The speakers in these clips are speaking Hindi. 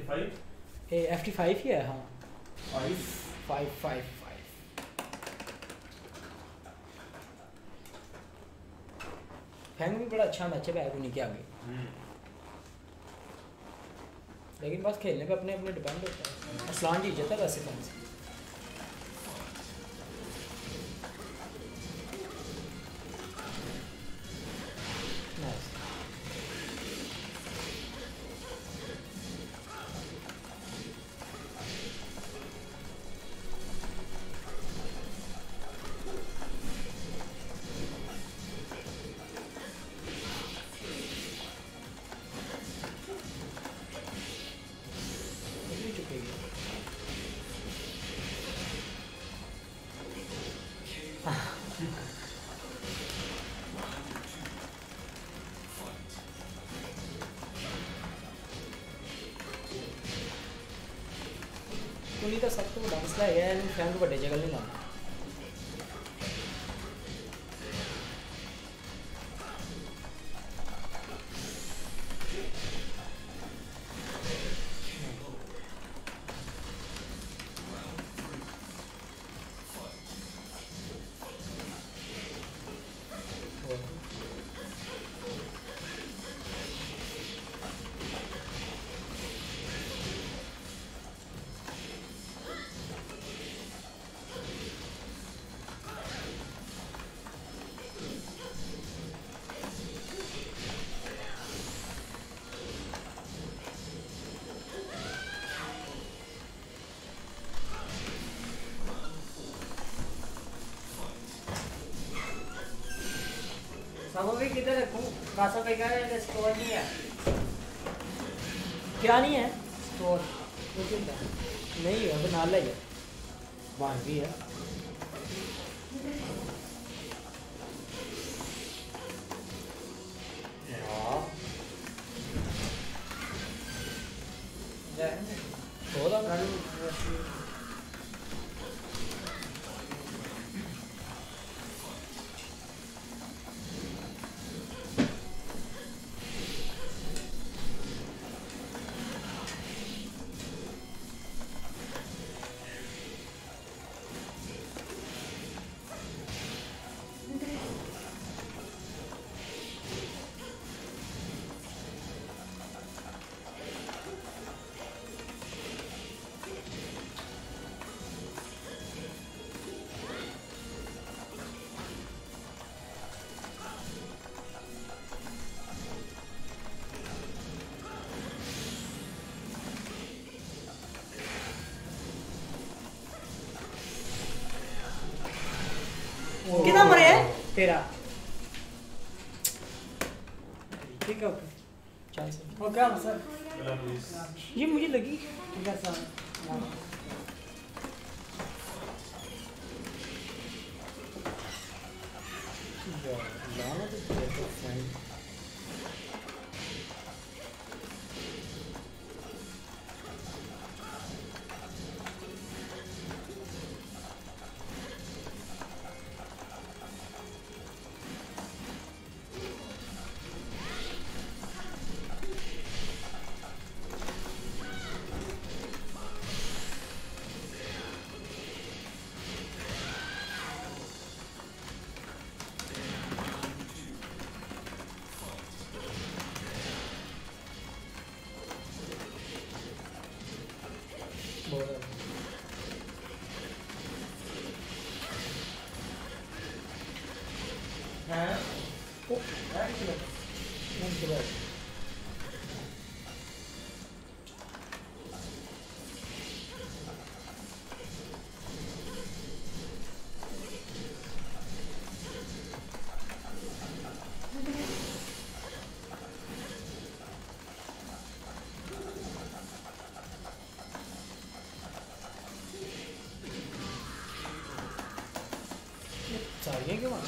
FT5 ही है हाँ 5 फैंग भी बड़ा अच्छा मैच है बैग उन्हीं के आगे लेकिन बस खेलने पे अपने अपने डिपेंड होता है असलान जीत जाता है वैसे फैंग से उन्हीं का सब तो बड़ा मसला है फैन को बड़े जगह नहीं लाना भी किधर रखूं खासा पे क्या है स्टोर नहीं है क्या नहीं है स्टोर नहीं है बना ले बाहर भी है कितना मरे है तेरा ठीक है ओके चांस वो क्या सर ये मुझे लगी कैसा लाना तो फाइन चाहिए क्यों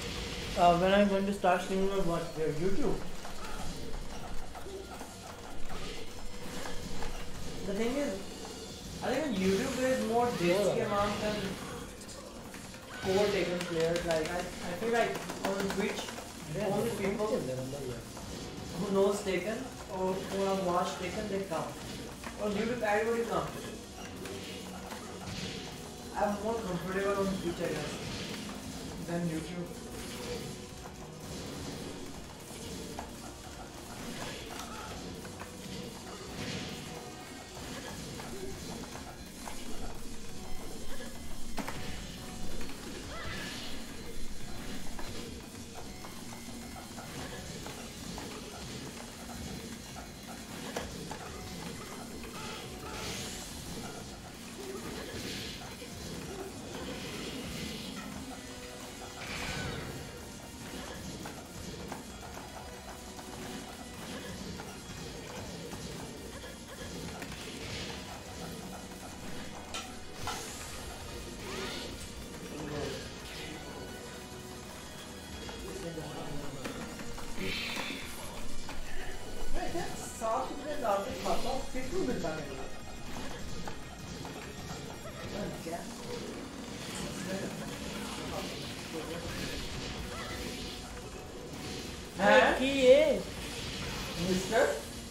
when I'm going to start streaming or watch YouTube. and overtaken players. Like I feel like on Twitch, only people who knows Taken or who have watched Taken, they come. On YouTube, everybody comes. I'm more comfortable on Twitch, I guess, than YouTube. Mister?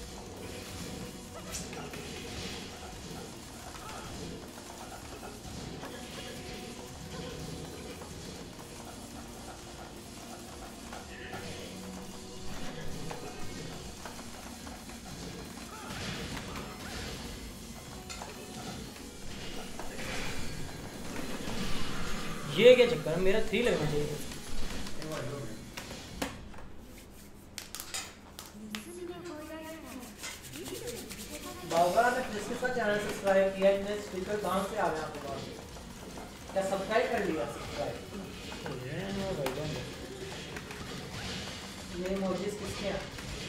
ये क्या चक्कर है, मेरा 3 लगना चाहिए। बाबा ने किसका चैनल सब्सक्राइब किया, इतने स्पीकर कहां से आ गए आपके पास? क्या सब्सक्राइब कर लिया? सब्सक्राइब ये इमोजीज किसके हैं?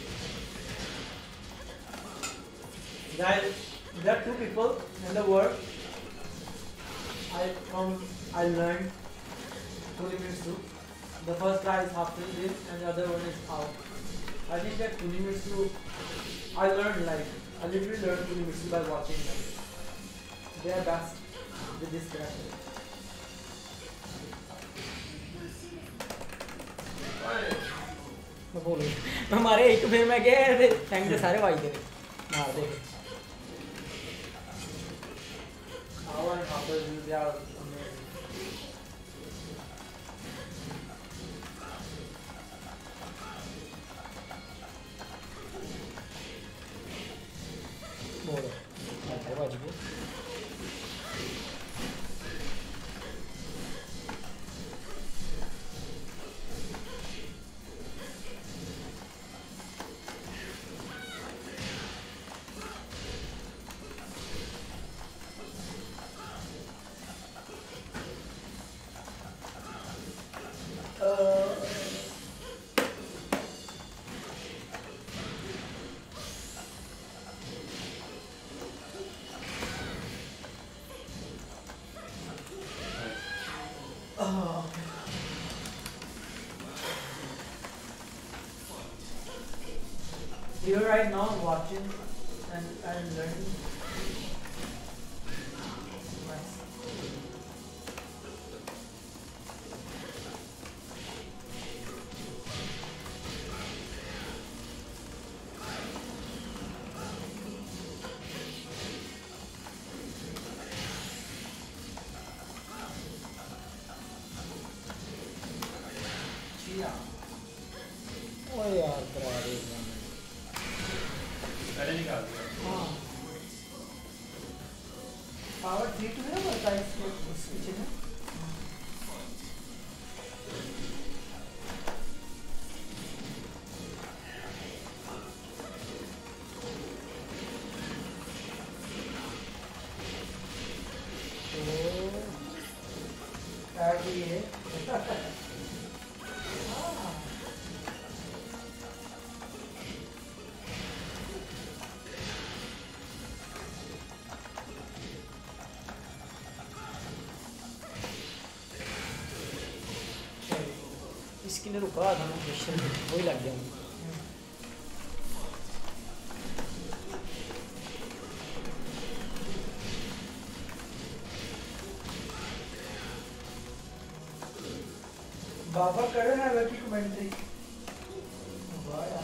Guys, there are 2 people in the world I learned Kunimitsu. The first guy is after this and the other one is out. I think that Kunimitsu, I literally learned Kunimitsu by watching them. They are best with this character. मैं बोलूँ हमारे एक फिर मैं गए टैंक के सारे वाई दे मार दे। Our hoppers, they are amazing. बोलो अच्छा बाजी को You're right now watching and learning. Nice. Chia. ओ यार करा दे पहले निकाल दिया। हाँ। Power 3 to है और टाइम switch है। तो भी है। इसके लिए रुका था मैं वही लग गया। बाबा करे ना लकी कमेंट्री वाह यार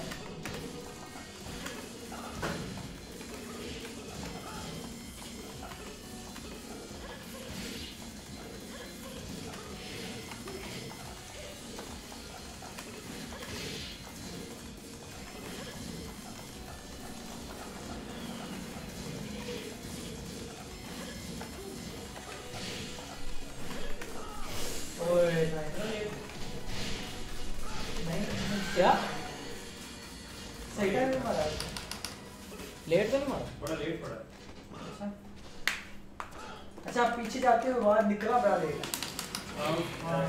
क्या सही टाइम में मारा लेट तो नहीं मारा? बड़ा लेट पड़ा। अच्छा आप पीछे जाते हो बाहर निकला बड़ा लेट हाँ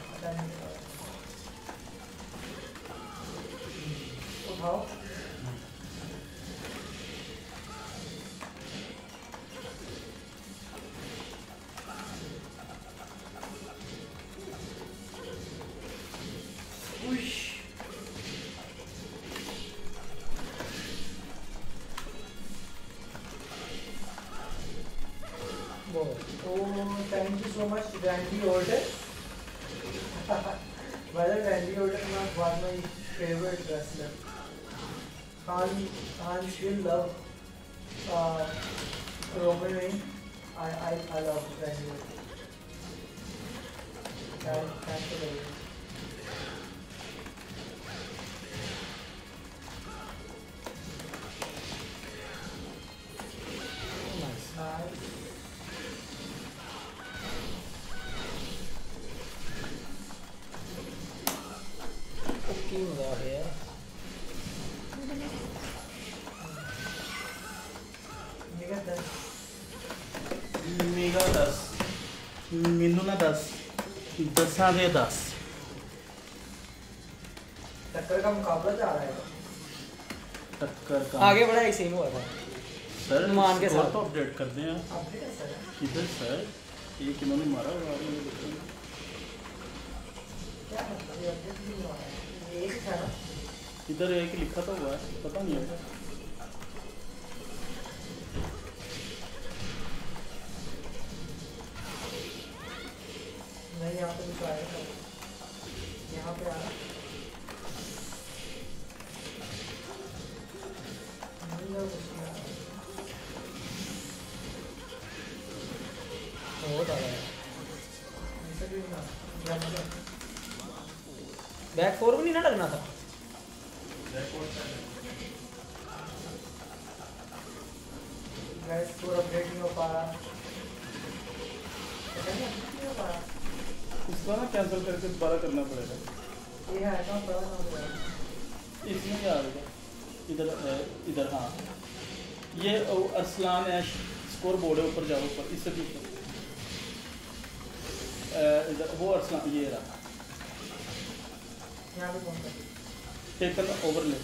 उठाओ Thank you so much, Randy Orton. Brother, Randy Orton was my favorite wrestler. Han still love Roman Reigns. I love Randy Orton. Thanks for the video. Nice. की मजा है यार। मेगा 10 मीनू ना 10 10 आ गए 10 टक्कर का मुकाबला जा रहा है टक्कर का आगे बढ़ा ऐसे ही हुआ था सर मान के साथ तो अपडेट कर दें आप अपडेट है सर इधर सर ये किन्होंने मारा हुआ है मुझे बताइए क्या मतलब ये अपडेट नहीं हुआ है ये एक था ना इधर एक लिखा तो हुआ है पता नहीं है नहीं यहाँ पे कुछ आएगा यहाँ पे आ रहा नहीं है कुछ नहीं आ रहा बहुत आ रहा है। ऐसा भी ना जब बैक फोर भी नहीं ना लगना था। गैस पूरा अपडेट नहीं हो पा रहा पता नहीं अपडेट नहीं हो पा रहा इसको ना कैंसिल करके दोबारा करना पड़ेगा ये है अकाउंट बड़ा ना हो रहा इसमें क्या आ गया इधर इधर हाँ ये अरसलान ऐश स्कोर बोर्ड है ऊपर जाओ ऊपर इससे पीछे इधर वो अरसलान ये रहा यहाँ पे कौन सा टेकन ओवरले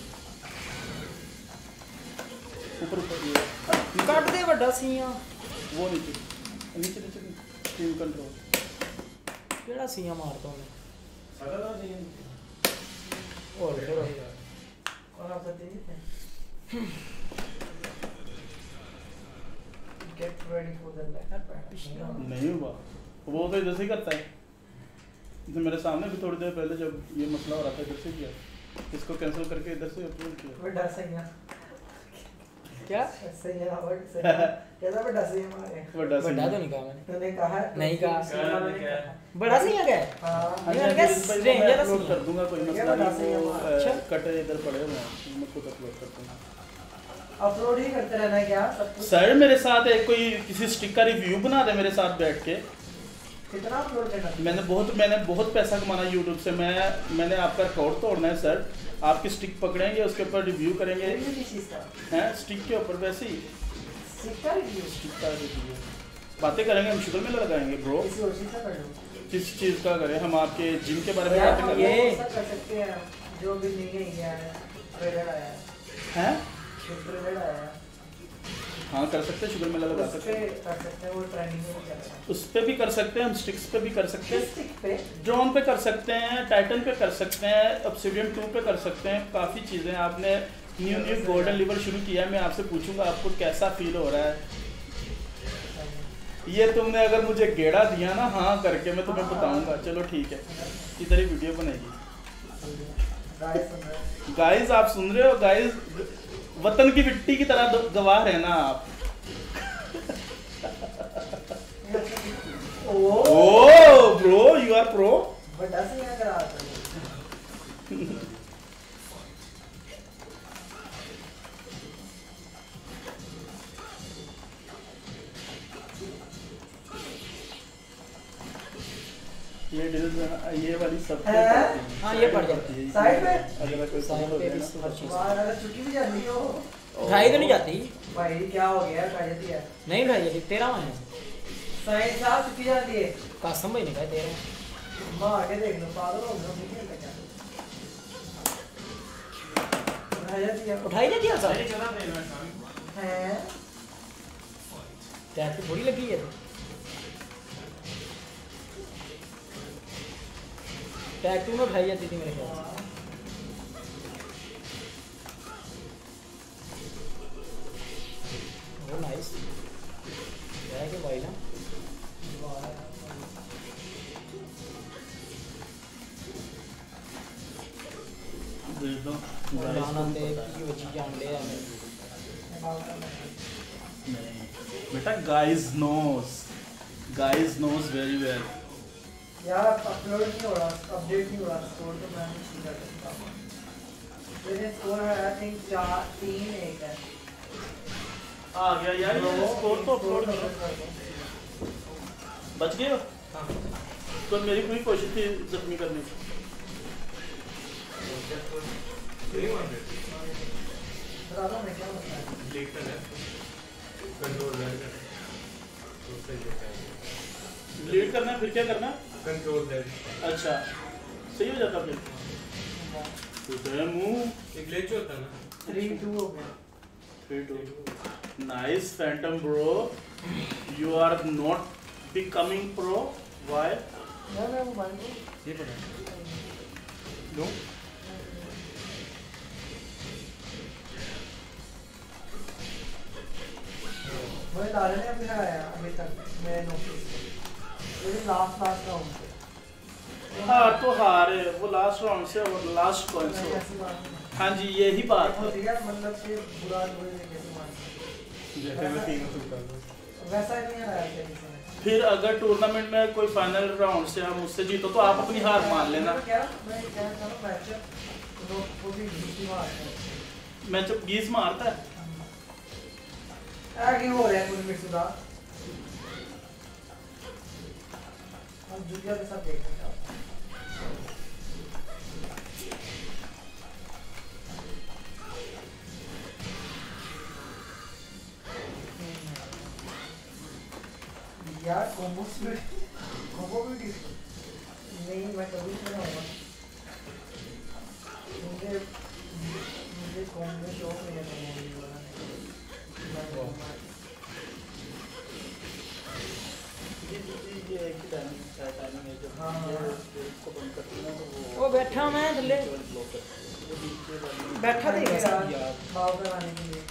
ऊपर ऊपर ये कट दे बड़ा सिया वो नीचे नीचे नीचे टीम कंट्रोल केड़ा सिया मारता हूं और आप सत्य जीत हैं get ready for the back नहीं हुआ वो तो इधर से ही करता है इसने मेरे सामने भी थोड़ी देर पहले जब ये मसला हो रहा था इधर से किया इसको कैंसिल करके इधर से अपलोड किया बड़ा सही है क्या सही है वर्ड सही है कैसा बड़ा सही है हमारे बड़ा बड़ा तो नहीं कहा मैंने। तूने कहा नहीं कहा। कहा बड़ा सिया क्या है? हां मैंने कहा रेंजर अपलोड कर दूंगा कोई मसला नहीं वो अच्छा। कटे इधर पड़े हुए हैं मैं खुद अपलोड कर दूंगा अपलोड ही करते रहना है क्या सब कुछ सर मेरे साथ एक कोई किसी स्टिक का रिव्यू बना दे मेरे साथ बैठ के कितना अपलोड करना मैंने बहुत पैसा कमाना यूट्यूब से मैंने आपका रिकॉर्ड तोड़ना है सर आपकी स्टिक पकड़ेंगे उसके ऊपर रिव्यू करेंगे किस चीज का हैं स्टिक के ऊपर वैसे ही सिक्का रिव्यू स्टिक का रिव्यू बातें करेंगे हम शुगर में लगाएंगे ब्रो किसी और चीज का कर लो किस चीज़ का करें हम आपके जिम के बारे में यार बातें हम करें ये- ऐसा कर सकते हैं जो भी नहीं है यार ट्रेलर आया है हैं ट्रेलर आया है हाँ कर सकते हैं शुगर में लगा उस सकते पे हैं कर सकते हैं वो ट्रेंडिंग में चल रहा है उस पे भी कर सकते हैं हम स्टिक्स पे भी कर सकते हैं स्टिक पे ड्रोन पे कर सकते हैं टाइटन पे कर सकते हैं ऑब्सिडियन 2 पे कर सकते हैं काफ़ी चीज़ें आपने न्यू गोल्डन लिवर शुरू किया है मैं आपसे पूछूंगा आपको कैसा फील हो रहा है ये तुमने अगर मुझे गेड़ा दिया ना हाँ करके मैं तुम्हें बताऊंगा। चलो ठीक है, इधर ही वीडियो बनेगी। गाइस आप सुन रहे हो गाइस, वतन की मिट्टी की तरह गवाह रहना आप। Oh bro you are pro. बड़ा से क्या करा था ये डील ये वाली सब हाँ ये पड़ जाती है साइड में। अगर कोई साइड हो पे गया भी ना, हर चीज बाहर अगर छुट्टी भी जाती हो उठाई तो नहीं जाती। भाई क्या हो गया खा जाती है नहीं उठाई जाती, 13 महीने साइड साहब छुट्टी जाती है कसम भाई नहीं खाए 13। मां आगे देख लो पागल हो गए नहीं क्या खा जाती है उठाई जाती है सब हैं टैग तो थोड़ी लगी है, टैग में उठाई जाती थी मेरे ख्याल से। वो नाइस है कि भाई ना दे दो गाना ते की वची जान ले हमें। नहीं बेटा, गाइस नोज वेरी वेल। यार अपलोड नहीं हो रहा, अपडेट नहीं हो रहा, स्कोर तो मैं नहीं कर सकता। मेरे स्कोर है आई थिंक 4-3-1 है। आ गया यार ये स्कोर तो अपलोड करो। बच गए हो? तो मेरी पूरी कोशिश थी जख्मी करने की। बता दो मैं क्या होता है। डिलीट करना है, फिर क्या करना है? Control Z। अच्छा सही हो जाता फिर। तो मुंह एक ग्लिच होता है ना। 3-2 हो गया। 3-2 nice phantom bro, you are not becoming pro. Why? यार मैं मोबाइल को ये पता नो मुझे लारे ने अभी आया अभी तक मैं नोटिस मुझे लास्ट राउंड से हार तो हारे, वो लास्ट राउंड से और लास्ट कौन से। ऐसी बात नहीं हाँ जी यही बात है। होती है, मतलब कि बुरा लोग कैसे मान जैसे मैं तीनों से उठा दूं। वैसा ही नहीं आया किसी ने। फिर अगर टूर्नामेंट में कोई फाइनल राउंड से हम उससे जीतो तो आप अपनी हार मान लेना। मैं क्या था ना मैच वो भी दूसरी बात है। मैं जब गीज मारता है आगे हो रहा है कुछ मिनट सुधा हम जुलिया के साथ देखना चाहते हैं। यार कॉम्बो भी नहीं मैं कभी नहीं बनाऊंगा। मुझे कॉम्बो शौक नहीं है कॉम्बो बनाने। ये एक ही टाइमिंग है जब हाँ। इसको बंद करती है तो वो बैठा मैं थल्ले बैठा देगा सब यार। बाव कराने के लिए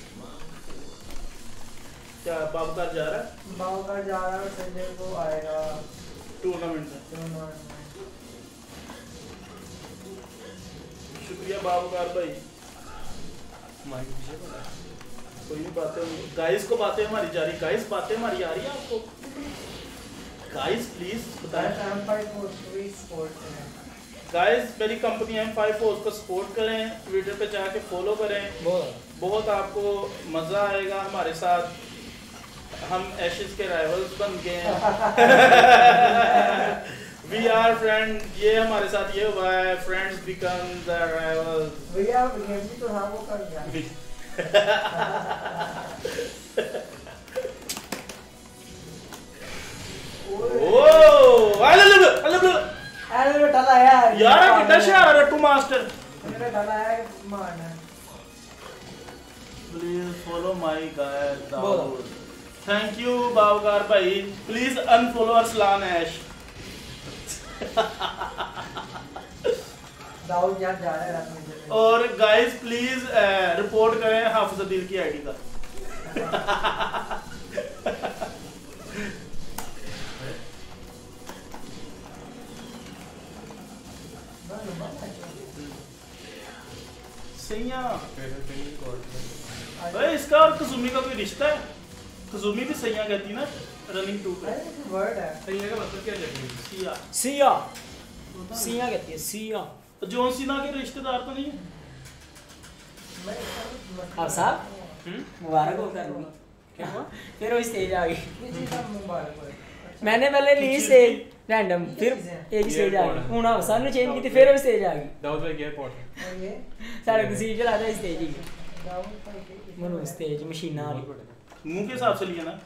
क्या बाबकार जा रहा है बाव का जा रहा है संडे को आएगा टूर्नामेंट में? टूर्नामेंट में। शुक्रिया बाबकार भाई। कोई भी बातें गाइस को बातें हमारी जा रही, गाइस बातें हमारी आ रही है आपको? गाइस प्लीज बताएं। M543 स्पोर्ट्स है। गाइस मेरी कंपनी M54 उसको सपोर्ट करें, ट्विटर पे जाके फॉलो करें, बहुत आपको मजा आएगा हमारे साथ। हम एशेस के राइवल्स बन गए हैं। वी आर फ्रेंड, ये हमारे साथ ये हुआ है, फ्रेंड्स बिकम द राइवल्स। भैया गेम भी तो था वो कर गया। अरे बेटा लाया यार कितना शहर है टू मास्टर। मैंने डाला है मारना। Please follow my guy Dawood. Thank you बावकार भाई। Please unfollow Arsalan Ash. दाऊद यार जा रहा है रात में। और गाइस प्लीज रिपोर्ट करें हाफिज अदील की आईडी का। सैया I- अरे इसका और कज़ुमी का कोई रिश्ता है? कज़ुमी भी सैया कहती है ना रनिंग 2 पे। अरे वर्ड है सैया का मतलब क्या है? सिया सिया सिया कहती है सिया। जॉन सीना के रिश्तेदार तो नहीं है? अब साहब मुबारक हो कर क्या हुआ? फिर वो स्टेज आ गई। ये चीज हम मुबारक हो। मैंने पहले ली स्टेज रैंडम, फिर एक स्टेज आ गई। हूं ना सानू चेंज की थी, फिर वो स्टेज आ गई। दाऊद भाई एयरपोर्ट और ये सारे तसीज चला था स्टेज ही दाऊद भाई के मनु स्टेज मशीना वाली। मुंह के हिसाब से लिया ना।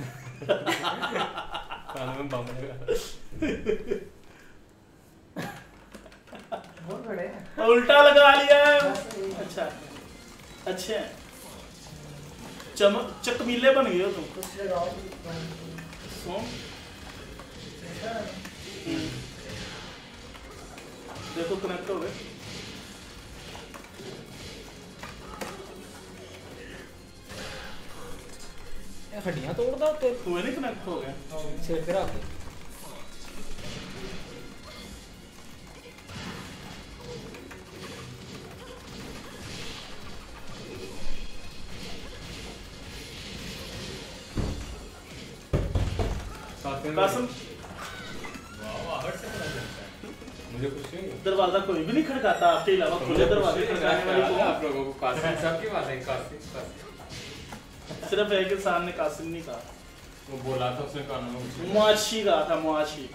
खाने में बम लगा। बहुत बड़े हैं। उल्टा लगा लिया है। बस ये- अच्छा अच्छे हैं। चकमीले बन गए हो तुम। कुछ लगाओ सोम ऐसा देखो कनेक्ट हो गए। हड्डियां तोड़ दो तो हुए नहीं कनेक्ट हो गए। सिर पे रख दे। कासिम मुझे खुशी हुई। दरवाजा कोई भी नहीं खड़काता आपके अलावा, खुले दरवाजे खड़काने वाली कौन? आप लोगों को कासिम साहब की बात है। कासिम सिर्फ एक इंसान ने कासिम नहीं कहा, वो बोला था उसने कानों में मुआशी कहा था, मुआशी।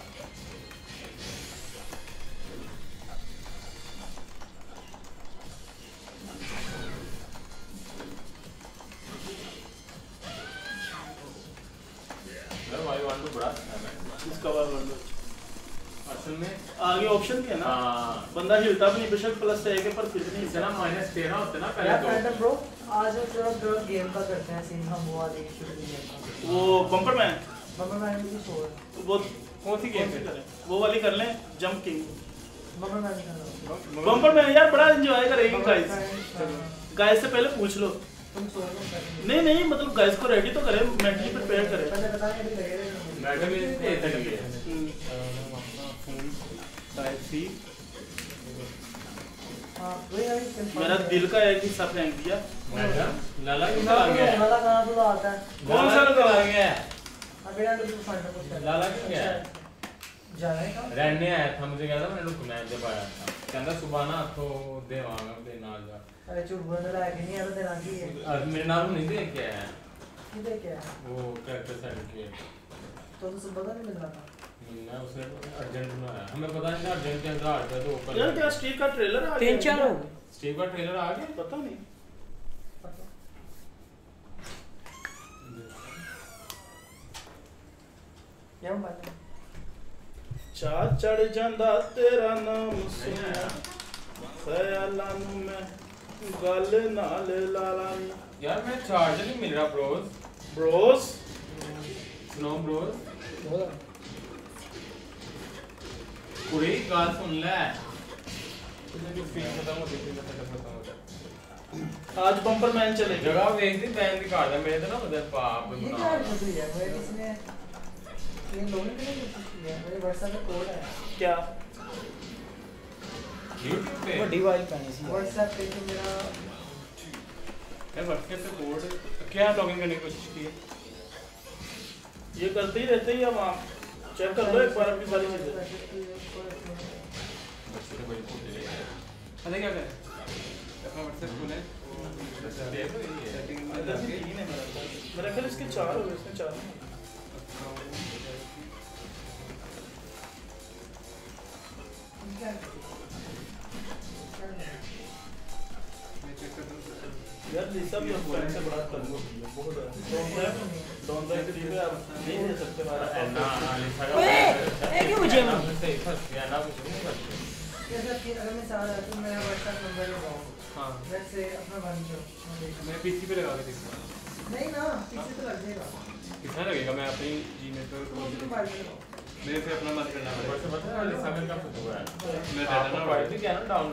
भाई वांडू बड़ा अच्छा है। इसका बार बंद असल में आगे ऑप्शन भी है ना, हाँ बंदा हिलता भी नहीं, बेशक प्लस है के पर फिर भी नहीं इतना -13 होते ना पहले यार तो। फ्रेंड ब्रो आज हम थोड़ा ड्रग गेम का करते हैं सीन। हम वो वाले शुरू गेम का वो बम्पर मैन, मम्मा मैंने भी छोड़ वो कौन सी गेम कौन सी है? करें? वो वाली कर लें, जंप किंग। मम्मा मैंने कर रहा बम्पर मैन यार बड़ा एंजॉय करेगी हूँ गाइस। गाइस से पहले पूछ लो। तुम सो लो नहीं नहीं मतलब गाइस को रेडी तो करें, मेंटली प्रिपेयर करें। पहले बता नहीं अभी लगेगा मैडम ये दे देंगे। हम्म। टाइप सी हां वही अभी मेरा दिल का एक हिस्सा फेंक दिया। मैडम लाला क्यों ना आ गया? वाला कहां तो आता है कौन सा लगा? आ गया? अभी ना तो फंड कुछ लाला क्यों गया? जाएगा रहने आया था, मुझे कहा था मैंने रुकना है जब आया था। कहता सुबह ना तो देवांगा दे ना जा। अरे चुप बोलने लायक नहीं है तो तेरा की है आज मेरे नाम नहीं दे के आया किधर क्या है वो कैरेक्टर साइड के। तो सब पता नहीं मिल रहा था मिलना उसने अर्जेंट बनाया, हमें पता नहीं था अर्जेंट के अंदर आ गया तो ओपन यार क्या स्ट्रीक का ट्रेलर आ गया? 3-4 हो गए। स्टीव का ट्रेलर आ गया। पता नहीं। पता क्या बात है चा चढ़ जांदा तेरा नाम सुनिया ख्यालां नूं मैं गल नाल लाला नी। यार मैं चार्जर नहीं मिल रहा ब्रोस। ब्रोस स्नो ब्रोस पूरी गाल सुन ले। तुझे जो फील खत्म हो गई थी खत्म होता। आज बम्पर मैन चलेगा। जगह देख दी बैन दिखा दे मेरे तो ना मतलब पाप ये बना। क्या चल रही है मेरे किसने ये लोगों ने कोशिश की है मेरे WhatsApp में कोड है क्या YouTube पे ਵੱਡੀ ਆਵਾਜ਼ ਪੈਣੀ ਸੀ WhatsApp पे तो मेरा है व्हाट्सएप पे कोड क्या लॉगिन करने की कोशिश की है। ये करते ही रहते ही। अब आप चेक कर लो एक बार अपनी सारी चीजें। बच्चे तो बड़ी खोज ले अरे क्या करें अपना व्हाट्सएप खोलें देख लो ये सेटिंग में अंदर जाके से 3 है मेरा ख्याल इसके 4 हो गए, इसमें 4 हैं। क्या मैं चेक कर दूं। यार लिसा भी हम फ्रेंड से बड़ा तंग हो गई है बहुत ज्यादा। डॉन द क्रीम में आप नहीं दे सकते ना हमारा। ना लिखा ओए, ये क्यों मुझे में? सही फंस गया ना कुछ नहीं फंस गया। जैसा कि अगर मैं चाह रहा तो मेरा WhatsApp नंबर लगाऊं हाँ वैसे अपना बन जाओ मैं पीसी पे लगा के देखूंगा नहीं ना पीछे तो लग जाएगा कितना लगेगा। मैं अपनी जीमेल पर तो मोबाइल में लगाओ मेरे से अपना मत करना पड़ेगा। वैसे पता है लिखा का फोटो है मैं डाटा ना पढ़ दी क्या ना डाउन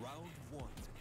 Round 1.